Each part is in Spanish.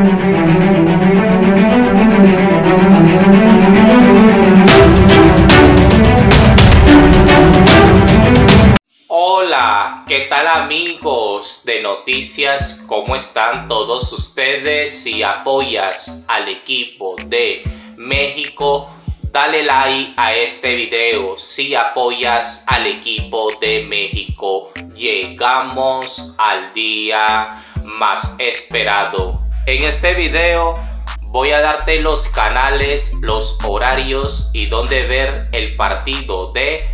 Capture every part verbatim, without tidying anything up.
Hola, ¿qué tal amigos de noticias? ¿Cómo están todos ustedes? Si apoyas al equipo de México, dale like a este video. Si apoyas al equipo de México, llegamos al día más esperado. En este video voy a darte los canales, los horarios y dónde ver el partido de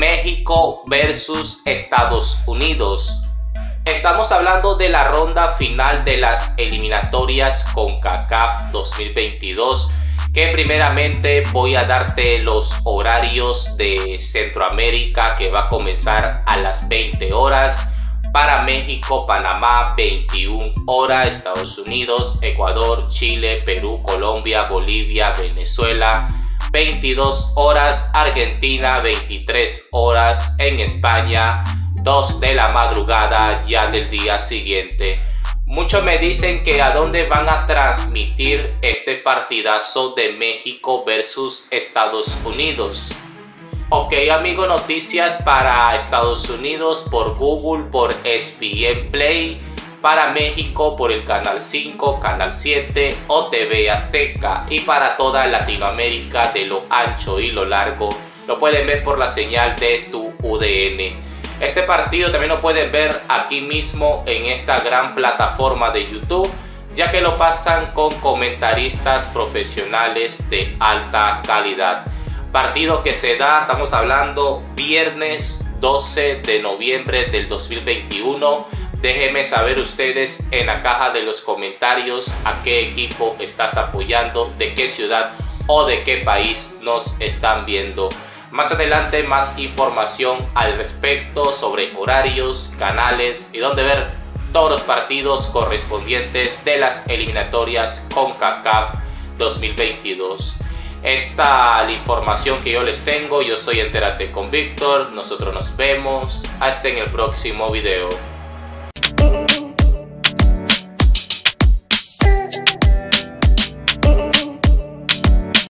México versus Estados Unidos. Estamos hablando de la ronda final de las eliminatorias CONCACAF dos mil veintidós, que primeramente voy a darte los horarios de Centroamérica, que va a comenzar a las veinte horas. Para México, Panamá, veintiuna horas, Estados Unidos, Ecuador, Chile, Perú, Colombia, Bolivia, Venezuela, veintidós horas, Argentina, veintitrés horas, en España, dos de la madrugada ya del día siguiente. Muchos me dicen que a dónde van a transmitir este partidazo de México versus Estados Unidos. Ok, amigo, noticias para Estados Unidos por Google, por E S P N Play. Para México por el Canal cinco, Canal siete o T V Azteca. Y para toda Latinoamérica de lo ancho y lo largo, lo pueden ver por la señal de Tu U D N. Este partido también lo pueden ver aquí mismo en esta gran plataforma de YouTube, ya que lo pasan con comentaristas profesionales de alta calidad. Partido que se da, estamos hablando viernes doce de noviembre del dos mil veintiuno. Déjenme saber ustedes en la caja de los comentarios a qué equipo estás apoyando, de qué ciudad o de qué país nos están viendo. Más adelante más información al respecto sobre horarios, canales y dónde ver todos los partidos correspondientes de las eliminatorias CONCACAF dos mil veintidós. Esta es la información que yo les tengo. Yo soy Entérate con Víctor. Nosotros nos vemos hasta en el próximo video.